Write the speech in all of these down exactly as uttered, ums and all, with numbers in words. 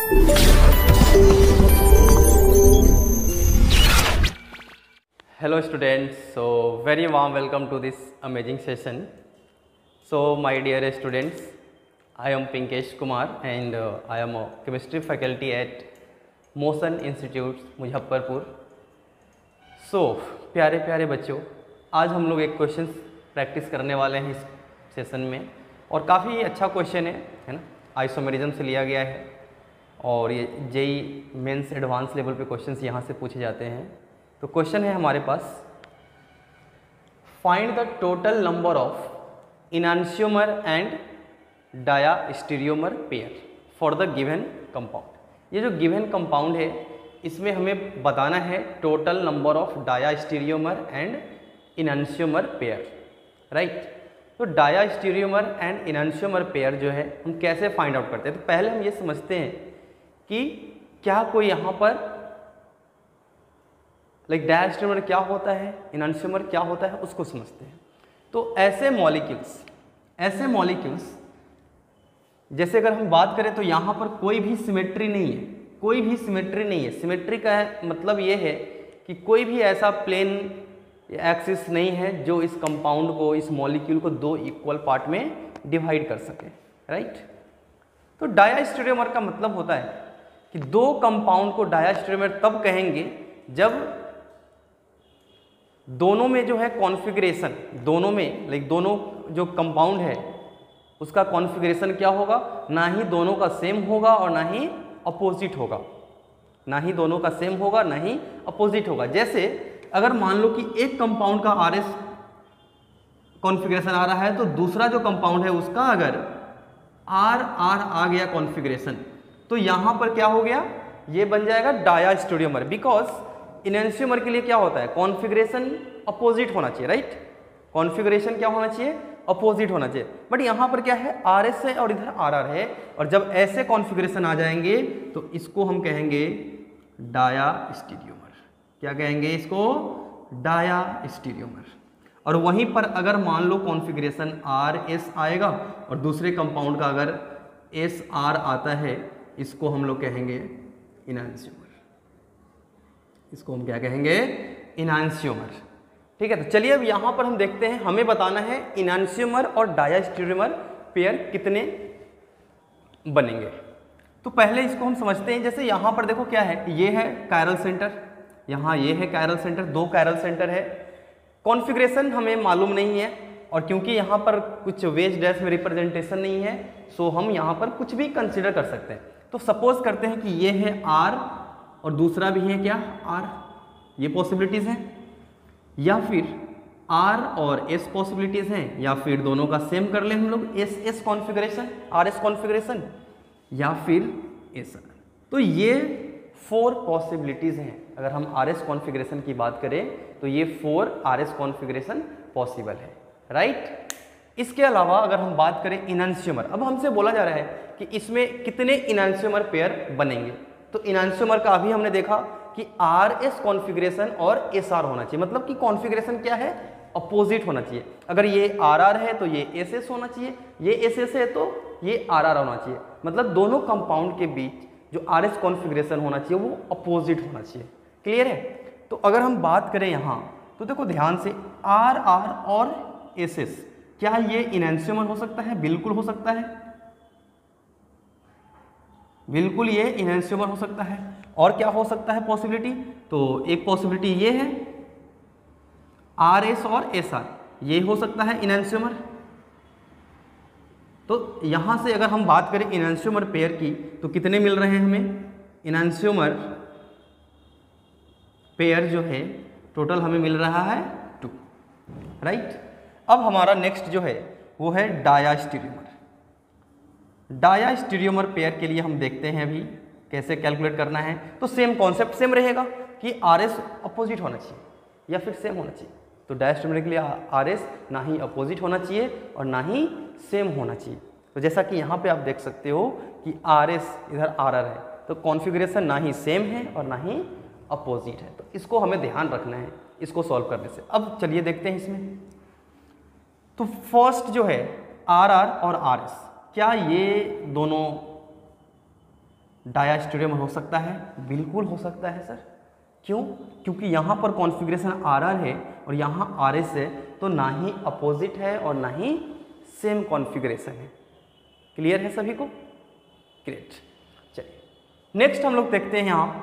Hello students, so very warm welcome to this amazing session. So my dear students, I am Pinkesh Kumar and uh, I am a chemistry faculty at Motion Institute Muzaffarpur. So प्यारे प्यारे बच्चों, आज हम लोग एक question practice करने वाले हैं इस सेशन में और काफ़ी अच्छा क्वेश्चन है है ना. आइसोमेरिज्म से लिया गया है और ये जेई मेंस एडवांस लेवल पे क्वेश्चंस यहाँ से पूछे जाते हैं. तो क्वेश्चन है हमारे पास, find the total number of enantiomer and diastereomer pair for the given compound. ये जो गिवन कंपाउंड है इसमें हमें बताना है total number of diastereomer and enantiomer pair, right. तो डायास्टीरियोमर एंड इनांशियोमर पेयर जो है हम कैसे फाइंड आउट करते हैं. तो पहले हम ये समझते हैं कि क्या कोई यहाँ पर लाइक डायास्टीरियोमर क्या होता है, इनांशियोमर क्या होता है, उसको समझते हैं. तो ऐसे मॉलिक्यूल्स ऐसे मॉलिक्यूल्स जैसे अगर हम बात करें तो यहाँ पर कोई भी सिमेट्री नहीं है, कोई भी सिमेट्री नहीं है. सिमेट्री का है मतलब ये है कि कोई भी ऐसा प्लेन एक्सिस नहीं है जो इस कंपाउंड को, इस मॉलिक्यूल को दो इक्वल पार्ट में डिवाइड कर सके, राइट. तो डायास्टीरियोमर का मतलब होता है कि दो कंपाउंड को डायास्टीरियोमर तब कहेंगे जब दोनों में जो है कॉन्फ़िगरेशन, दोनों में लाइक दोनों जो कंपाउंड है उसका कॉन्फ़िगरेशन क्या होगा, ना ही दोनों का सेम होगा और ना ही अपोजिट होगा, ना ही दोनों का सेम होगा ना ही अपोजिट होगा. जैसे अगर मान लो कि एक कंपाउंड का आर एस कॉन्फ़िगरेशन आ रहा है तो दूसरा जो कंपाउंड है उसका अगर आर आर आ गया कॉन्फ़िगरेशन तो यहाँ पर क्या हो गया, ये बन जाएगा डायास्टीरियोमर. बिकॉज इनांशियोमर के लिए क्या होता है, कॉन्फ़िगरेशन अपोजिट होना चाहिए, राइट. कॉन्फ़िगरेशन क्या होना चाहिए, अपोजिट होना चाहिए. बट यहाँ पर क्या है, आर एस है और इधर आर आर है और जब ऐसे कॉन्फ़िगरेशन आ जाएंगे तो इसको हम कहेंगे डायास्टीरियोमर. क्या कहेंगे इसको, डायास्टीरियोमर. और वहीं पर अगर मान लो कॉन्फ़िगरेशन आर एस आएगा और दूसरे कंपाउंड का अगर एस आर आता है, इसको हम लोग कहेंगे इनांशियोमर. इसको हम क्या कहेंगे, इनांशियोमर. ठीक है. तो चलिए अब यहाँ पर हम देखते हैं, हमें बताना है इनांशियोमर और डायास्टीरियोमर पेयर कितने बनेंगे. तो पहले इसको हम समझते हैं. जैसे यहाँ पर देखो क्या है, ये है कायरल सेंटर, यहाँ ये है कायरल सेंटर, दो कायरल सेंटर है. कॉन्फ़िगरेशन हमें मालूम नहीं है और क्योंकि यहाँ पर कुछ वेज डैश में रिप्रेजेंटेशन नहीं है सो हम यहाँ पर कुछ भी कंसिडर कर सकते हैं. तो सपोज करते हैं कि ये है आर और दूसरा भी है क्या, आर. ये पॉसिबिलिटीज़ हैं. या फिर आर और एस पॉसिबिलिटीज़ हैं, या फिर दोनों का सेम कर लें हम लोग, S S configuration, R S configuration, या फिर एस आर. तो ये फोर पॉसिबिलिटीज़ हैं. अगर हम आर एस कॉन्फ़िगरेशन की बात करें तो ये four R S configuration possible है, राइट. इसके अलावा अगर हम बात करें इनांशियोमर, अब हमसे बोला जा रहा है कि इसमें कितने इनांशियोमर पेयर बनेंगे. तो इनांशियोमर का अभी हमने देखा कि आर एस कॉन्फ़िगरेशन और एस आर होना चाहिए. मतलब कि कॉन्फ़िगरेशन क्या है, अपोजिट होना चाहिए. अगर ये आर आर है तो ये एस एस होना चाहिए, ये एस एस है तो ये आर आर होना चाहिए. मतलब दोनों कंपाउंड के बीच जो आर एस कॉन्फ़िगरेशन होना चाहिए वो अपोजिट होना चाहिए. क्लियर है. तो अगर हम बात करें यहाँ तो देखो ध्यान से, आर आर और एस एस, क्या ये इनांशियोमर हो सकता है, बिल्कुल हो सकता है, बिल्कुल ये इनांशियोमर हो सकता है. और क्या हो सकता है पॉसिबिलिटी, तो एक पॉसिबिलिटी ये है आर एस और एस आर, ये हो सकता है इनांशियोमर. तो यहाँ से अगर हम बात करें इनांशियोमर पेयर की तो कितने मिल रहे हैं हमें, इनांशियोमर पेयर जो है टोटल हमें मिल रहा है टू, राइट. अब हमारा नेक्स्ट जो है वो है डायास्टीरियोमर. डायास्टीरियोमर पेयर के लिए हम देखते हैं अभी कैसे कैलकुलेट करना है. तो सेम कॉन्सेप्ट सेम रहेगा कि आर एस अपोजिट होना चाहिए या फिर सेम होना चाहिए. तो डायास्टीरियोमर के लिए आर एस ना ही अपोजिट होना चाहिए और ना ही सेम होना चाहिए. तो जैसा कि यहाँ पे आप देख सकते हो कि आर एस इधर आर आर है तो कॉन्फ़िगरेशन ना ही सेम है और ना ही अपोजिट है. तो इसको हमें ध्यान रखना है इसको सॉल्व करने से. अब चलिए देखते हैं इसमें. तो फर्स्ट जो है आर आर और आर एस, क्या ये दोनों डायास्टेरियोमर हो सकता है, बिल्कुल हो सकता है सर। क्यों? क्योंकि यहाँ पर कॉन्फ़िगरेशन आर आर है और यहाँ आर एस है, तो ना ही अपोजिट है और ना ही सेम कॉन्फ़िगरेशन है। क्लियर है सभी को? ग्रेट। चलिए नेक्स्ट हम लोग देखते हैं यहाँ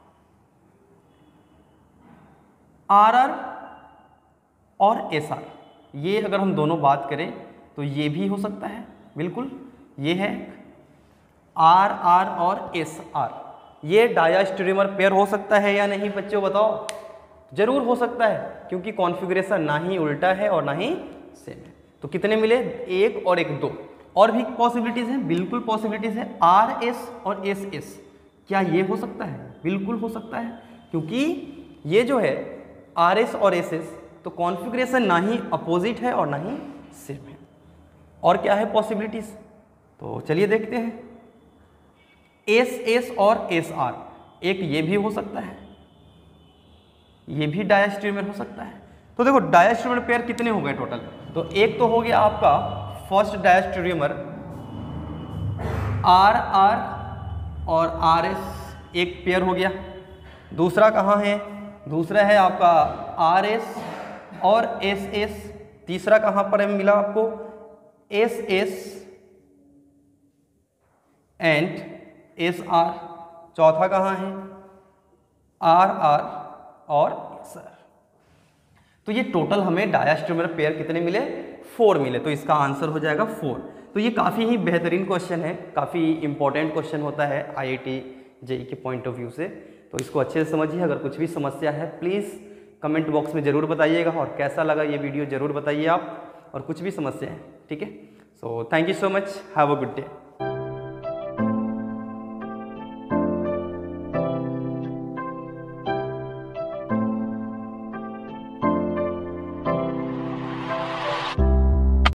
आर आर और एस आर। ये अगर हम दोनों बात करें तो ये भी हो सकता है, बिल्कुल। ये है आर आर और एस आर, ये डायास्टेरियोमर पेयर हो सकता है या नहीं बच्चों बताओ? जरूर हो सकता है, क्योंकि कॉन्फ़िगरेशन ना ही उल्टा है और ना ही सेम है। तो कितने मिले? एक और एक, दो। और भी पॉसिबिलिटीज़ हैं, बिल्कुल पॉसिबिलिटीज़ है। आर एस और एस एस, क्या ये हो सकता है? बिल्कुल हो सकता है, क्योंकि ये जो है आर एस और एस एस, तो कॉन्फ़िगरेशन ना ही अपोजिट है और ना ही सेम है। और क्या है पॉसिबिलिटीज़? तो चलिए देखते हैं। एस एस और एस आर, एक ये भी हो सकता है, ये भी डायास्टेरियोमर हो सकता है। तो देखो डायास्टेरियोमर पेयर कितने हो गए टोटल? तो एक तो हो गया आपका फर्स्ट डायास्टेरियोमर आर आर और आर एस, एक पेयर हो गया। दूसरा कहाँ है? दूसरा है आपका आर एस और एस एस। तीसरा कहाँ पर है मिला आपको? S S and S R. चौथा कहाँ है? आर आर और एस आर। तो ये टोटल हमें डायास्टेरियोमर पेयर कितने मिले? फोर मिले। तो इसका आंसर हो जाएगा फोर। तो ये काफ़ी ही बेहतरीन क्वेश्चन है, काफ़ी इंपॉर्टेंट क्वेश्चन होता है आईआईटी जेईई के पॉइंट ऑफ व्यू से। तो इसको अच्छे से समझिए। अगर कुछ भी समस्या है प्लीज़ कमेंट बॉक्स में ज़रूर बताइएगा, और कैसा लगा ये वीडियो ज़रूर बताइए आप, और कुछ भी समस्या है, ठीक है। So thank you so much, have a good day.